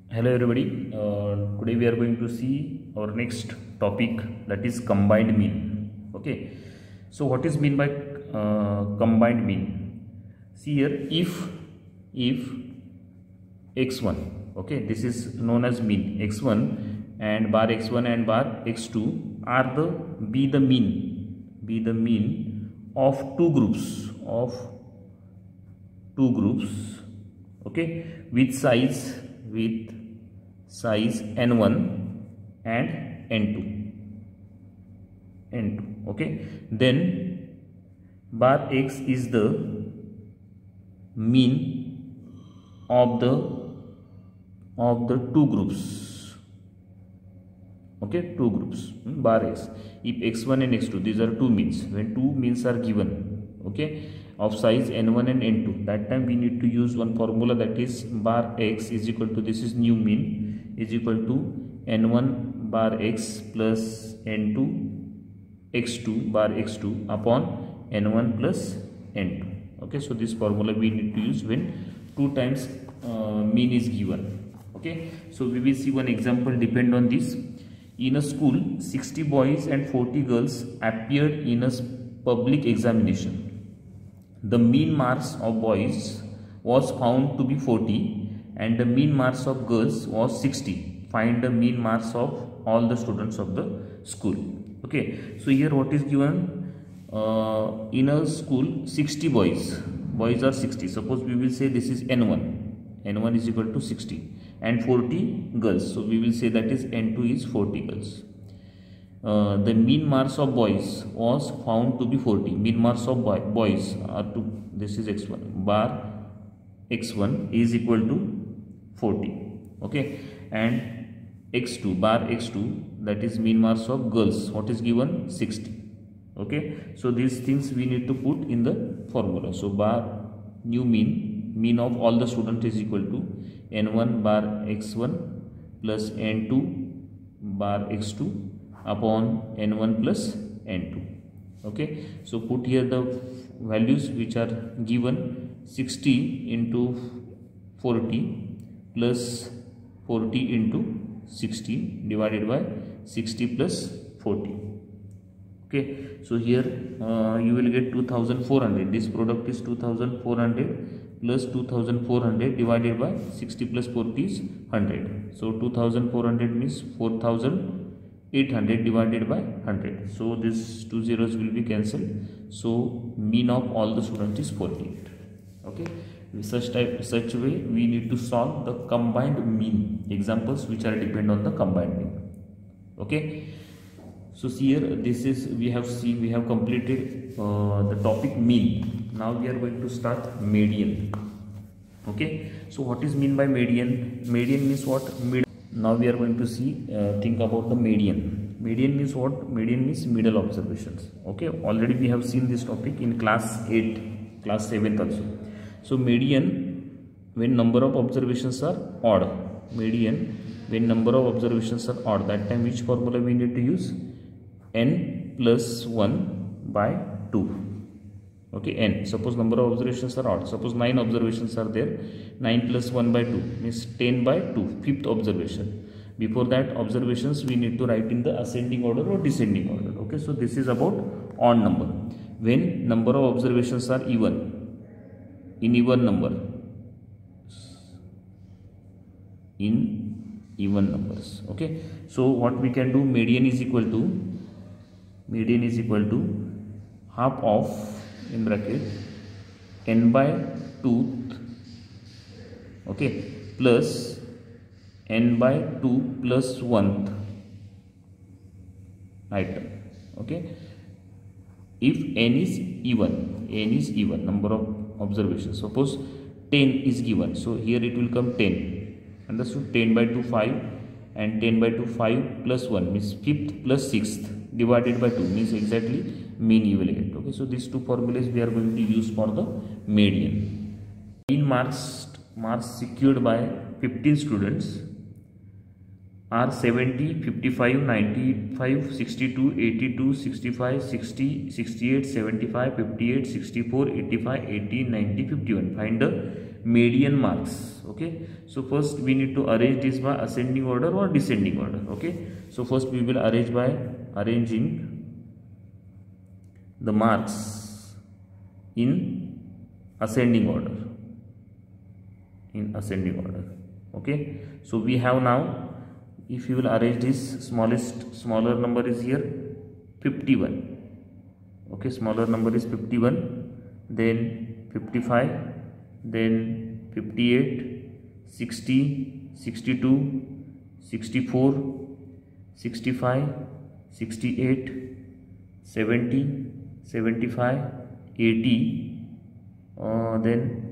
Hello everybody. Today we are going to see our next topic, that is combined mean. Okay. So what is mean by combined mean? See here, if x1, okay, this is known as mean, x1 and bar x1 and bar x2 are the mean of two groups, okay, with size n1 and n2, okay. Then bar x is the mean of the two groups, okay, two groups, bar x. If x1 and x2, these are two means. When two means are given, okay, of size n1 and n2, that time we need to use one formula, that is bar x is equal to, this is new mean, is equal to n1 bar x plus n2 x2 bar x2 upon n1 plus n2, okay. So this formula we need to use when two times mean is given, okay. So we will see one example depend on this. In a school, 60 boys and 40 girls appeared in a public examination. The mean marks of boys was found to be 40 and the mean marks of girls was 60. Find the mean marks of all the students of the school. Okay, so here what is given? In a school, 60 boys are 60. Suppose we will say this is n1 is equal to 60, and 40 girls, so we will say that is n2 is 40 girls. The mean marks of boys was found to be 40. Mean marks of boys are to, this is x1, bar x1 is equal to 40, okay, and x2 bar x2, that is mean marks of girls, what is given? 60, okay. So these things we need to put in the formula. So bar new mean of all the students is equal to n1 bar x1 plus n2 bar x2 upon n1 plus n2, okay. So put here the values which are given: 60 into 40 plus 40 into 60 divided by 60 plus 40, okay. So here you will get 2400. This product is 2400 plus 2400 divided by 60 plus 40 is 100. So 2400 means 4800 divided by 100. So these two zeros will be cancelled. So mean of all the students is 48, okay. Such way we need to solve the combined mean examples which are depend on the combined mean, okay. So here, this is, we have completed the topic mean. Now we are going to start median, okay. So what is mean by median? Median means what? Now we are going to see think about the median. Median means what? Median means middle observations, okay. Already we have seen this topic in class 8, class 7th also. So median when number of observations are odd. Median when number of observations are odd, that time which formula we need to use? N plus 1 by 2, okay. N, suppose number of observations are odd, suppose 9 observations are there, 9 plus 1 by 2 means 10 by 2, fifth observation. Before that observations we need to write in the ascending order or descending order, okay. So this is about odd number. When number of observations are even, in even numbers, okay. So what we can do? Median is equal to half of, in bracket, n by 2th, okay, plus n by 2 plus 1th item, okay. If n is even number of observations, suppose 10 is given, so here it will come 10, understood? 10 by 2 5, and 10 by 2 5 plus 1 means 5th plus 6th divided by 2 means exactly mean you will get, okay. So these two formulas we are going to use for the median. Mean marks secured by 15 students are 70, 55, 95, 62, 82, 65, 60, 68, 75, 58, 64, 85, 80, 90, 51. Find the median marks. Okay, so first we need to arrange this by ascending order or descending order. Okay, so first we will arrange by arranging the marks in ascending order. Okay, so we have now, if you will arrange this, smaller number is here 51. Okay, smaller number is 51, then 55, then 58, 60, 62, 64, 65, 68, 70, 75, 80, then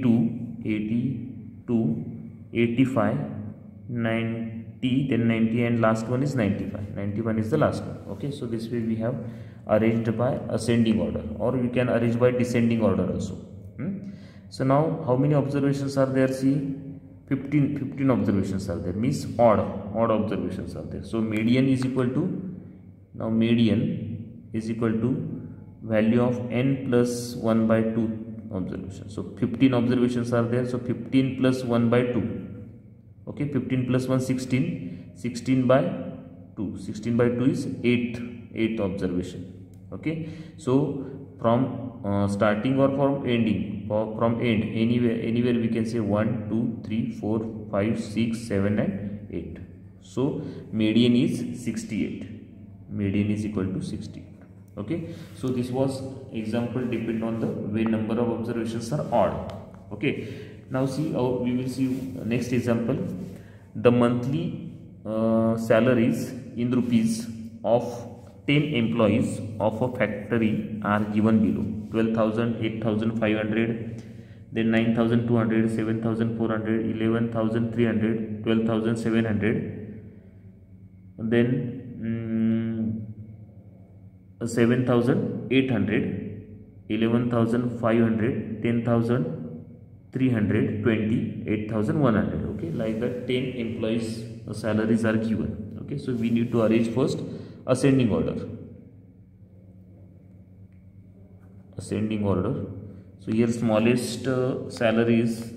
82, 85, 90, then 90, and last one is 95. 91 is the last one. Okay, so this way we have arranged by ascending order, or we can arrange by descending order also. So now how many observations are there? See, 15 observations are there, means odd observations are there. So median is equal to, now median is equal to value of n plus 1 by 2 observations. So 15 observations are there, so 15 plus 1 by 2. Okay, 15 plus 1, 16, 16 by 2, 16 by 2 is 8 observation. Okay, so from starting or from ending, from end, anywhere we can say 1, 2, 3, 4, 5, 6, 7 and 8. So median is 68. Median is equal to 68. Okay, so this was example depend on the way number of observations are odd. Okay, now see, we will see next example. The monthly salaries in rupees of 10 employees of a factory are given below: 12,000, 8,500, then 9,200, 7,400, 11,300, 12,700, then 7,800, 11,500, 10,300, 20, 8,100. Okay, like that 10 employees salaries are given. Okay, so we need to arrange first ascending order. So here smallest salary is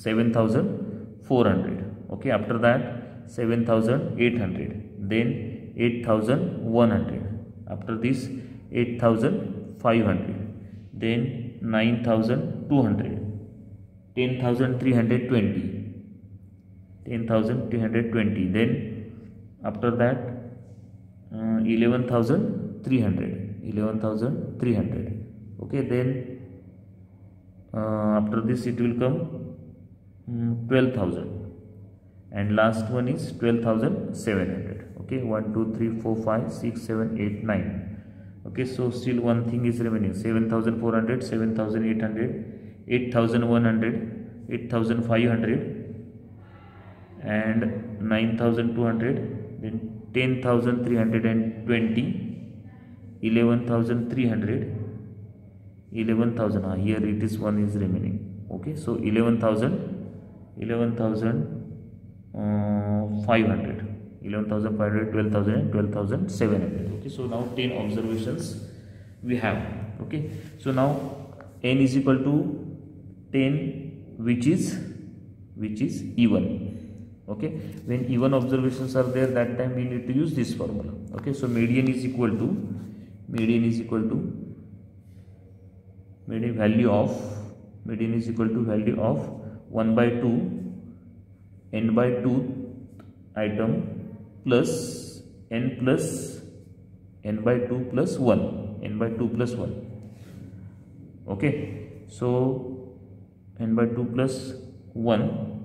7,400. Okay, after that 7,800, then 8,100, after this 8,500, then 9,200, 10,320, then after that 11,300. Okay, then after this it will come 12,000, and last one is 12,700. Okay, 1, 2, 3, 4, 5, 6, 7, 8, 9. Okay, so still one thing is remaining: 7,400, 7,800, 8,100, 8,500, and 9,200, then 10,320, 11,300, 11,000. Here it is one is remaining. Okay, so 11,500, 12,000 and 12,700. Okay, so now 10 observations we have. Okay, so now n is equal to 10, which is even. Okay, when even observations are there, that time we need to use this formula. Okay, so median is equal to value of 1 by 2 n by 2 item plus n by 2 plus 1. Okay, so n by 2 plus 1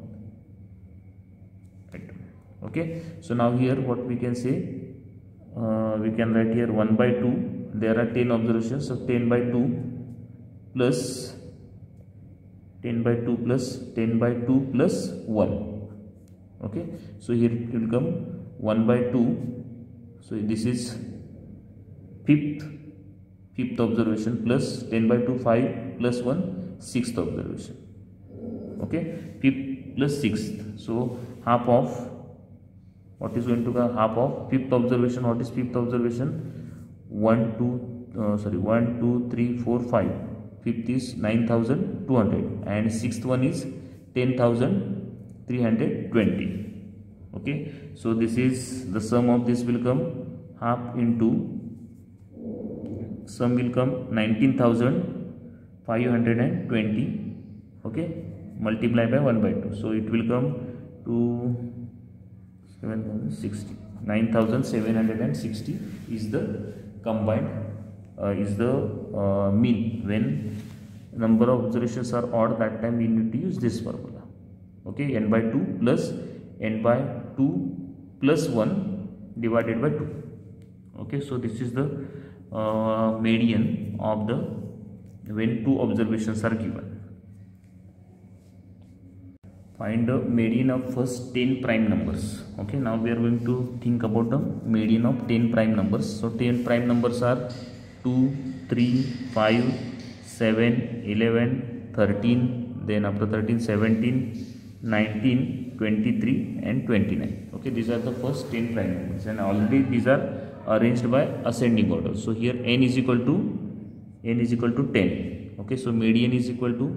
item. Okay, so now here what we can say, we can write here 1 by 2. There are 10 observations, so 10 by 2 plus 10 by 2 plus 10 by 2 plus 1. Okay, so here it will come 1 by 2. So this is fifth observation, plus 10 by 2 5 plus 1 sixth observation. Okay, fifth plus sixth, so half of what is going to be half of fifth observation. What is fifth observation? 1 2 3 4 5. Fifth is 9,200 and sixth one is 10,320. Okay, so this is the sum of this will come half into sum will come 19,520. okay, multiply by 1 by 2, so it will come to 7,060. 9,760 is the combined is the mean. When number of observations are odd, that time we need to use this formula. Okay, n by 2 plus n by 2 plus 1 divided by 2. Okay, so this is the median of the when 2 observations are given. Find the median of first 10 prime numbers. Okay, now we are going to think about the median of 10 prime numbers. So 10 prime numbers are 2, 3, 5, 7, 11, 13, then after 13, 17, 19, 23 and 29. Okay, these are the first 10 prime numbers, and already these are arranged by ascending order. So here n is equal to 10. Okay, so median is equal to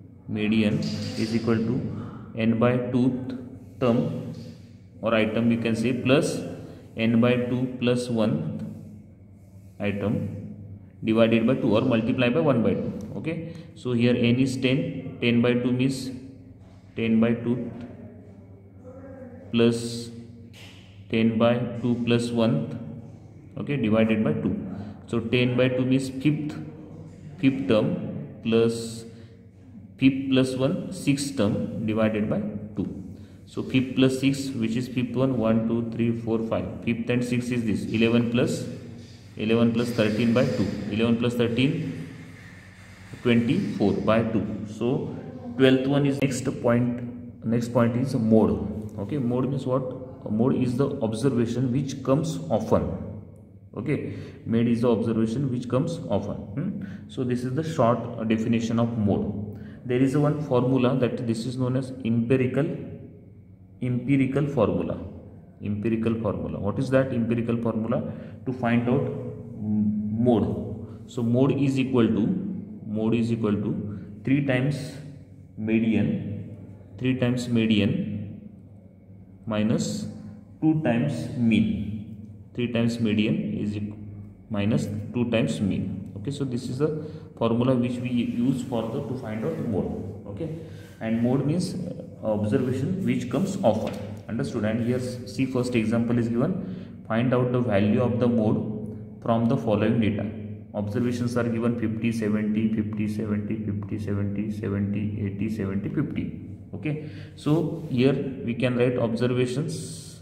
n by 2th term or item, we can say, plus n by 2 plus 1th item divided by 2 or multiply by 1 by 2. Okay, so here n is 10. 10 by 2 means 10 by 2 plus 10 by 2 plus 1th. Okay, divided by 2. So 10 by 2 means fifth term plus fifth plus 1 sixth term divided by 2. So fifth plus 6, which is fifth one, 1 2 3 4 5. Fifth and 6 is this 11 plus 13 by 2. 11 plus 13 24 by 2. So 12th one is next point is mode. Okay, mode means what? Mode is the observation which comes often. Okay, mode is the observation which comes often. So this is the short definition of mode. There is one formula that this is known as empirical formula. What is that empirical formula? To find out mode. So mode is equal to 3 times median minus 2 times mean. 3 times median is minus 2 times mean. Okay, so this is a formula which we use to find out mode. Okay, and mode means observation which comes often. Understood? And here see, first example is given. Find out the value of the mode from the following data. Observations are given 50, 70, 50, 70, 50, 70, 70, 80, 70, 50. Okay, so here we can write observations,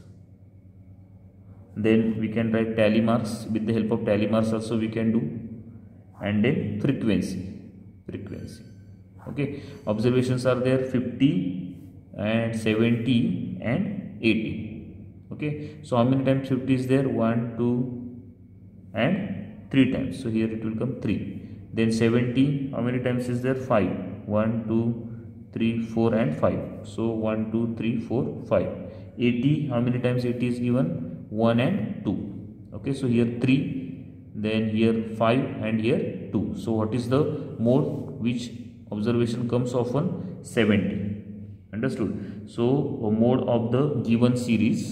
then we can write tally marks. With the help of tally marks also we can do, and then frequency. Okay, observations are there 50 and 70 and 80. Okay, so how many times 50 is there? 1, 2 and 3 times. So here it will come 3. Then 70, how many times is there? 5. 1, 2, 3, 4 and 5. So 1, 2, 3, 4, 5. 80, how many times 80 is given? 1 and 2. Okay, so here 3, then here 5 and here 2. So what is the mode which observation comes often? 70. Understood? So mode of the given series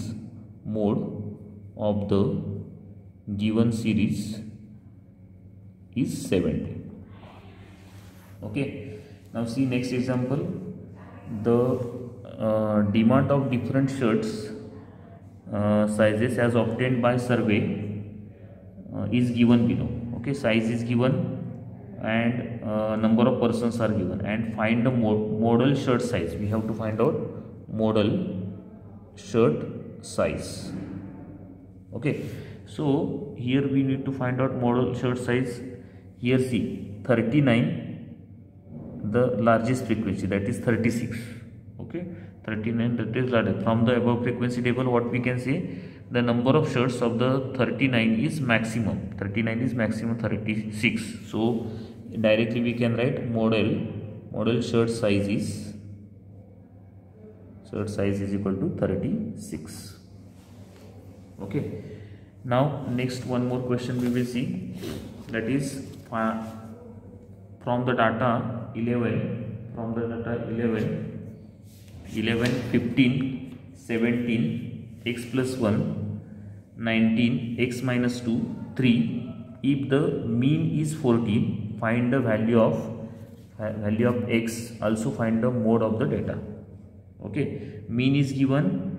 is 70. Okay, now see next example. The demand of different shirts sizes as obtained by survey is given below. Okay, size is given and number of persons are given, and find the model shirt size. We have to find out model shirt size. Okay, so here we need to find out model shirt size. Here see 39, the largest frequency, that is 36. Okay, 39, that is larger. From the above frequency table, what we can say, the number of shirts of the 39 is maximum. 39 is maximum 36. So directly we can write model shirt size is equal to 36. Okay, now next one more question we will see, that is from the data 11 11, 15, 17, x plus 1, 19, x minus 2, 3. If the mean is 14, find the value of x, also find the mode of the data. Okay, mean is given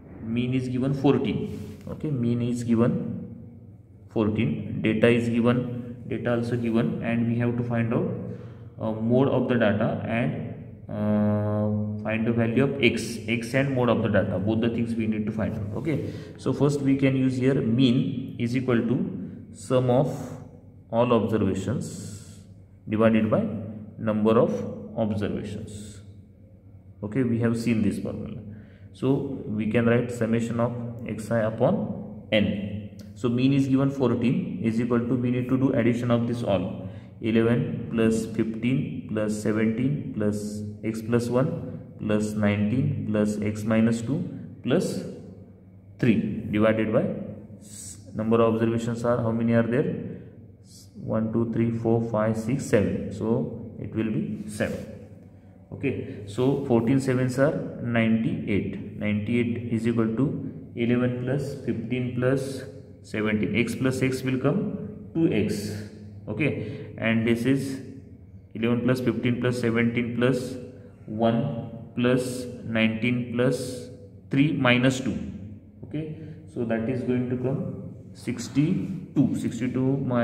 14. Okay, mean is given 14, data is given, data also given, and we have to find out mode of the data and find the value of x and mode of the data. Both the things we need to find out. Okay, so first we can use here mean is equal to sum of all observations divided by number of observations. Okay, we have seen this formula, so we can write summation of xi upon n. So mean is given 14 is equal to, we need to do addition of this all, 11 plus 15 plus 17 plus x plus 1 plus 19 plus x minus 2 plus 3 divided by number of observations are, how many are there? 1, 2, 3, 4, 5, 6, 7. So it will be 7. Okay, so 14 sevens are 98. 98 is equal to 11 plus 15 plus 17. X plus x will come 2x. Okay, and this is 11 plus 15 plus 17 plus 1 plus 19 plus 3 minus 2. Okay, so that is going to come 66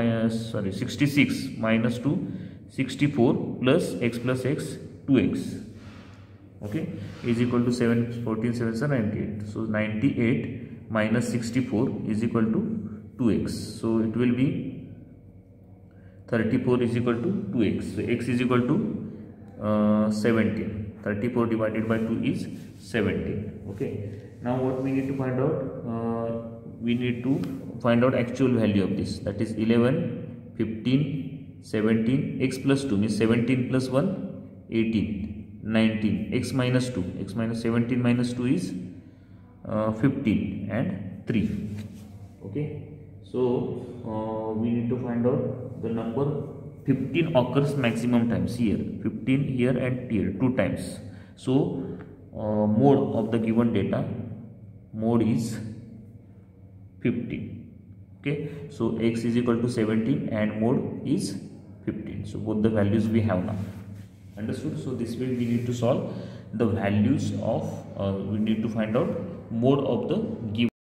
minus 2, 64 plus x 2x. Okay, is equal to 7. 14 sevens are 98. So 98 minus 64 is equal to 2x. So it will be 34 is equal to 2x. So x is equal to 17. 34 divided by 2 is 17. Okay, now what we need to find out? We need to find out actual value of this, that is 11, 15, 17, x plus 2 means 17 plus 1, 18, 19, x minus 2, x minus 17 minus 2 is 15 and 3. Okay, so we need to find out the number 15 occurs maximum times here, 15 here and here 2 times. So mode of the given data, mode is 15. Okay, so x is equal to 17 and mode is 15. So both the values we have now. Understood? So this way we need to solve the values of we need to find out mode of the given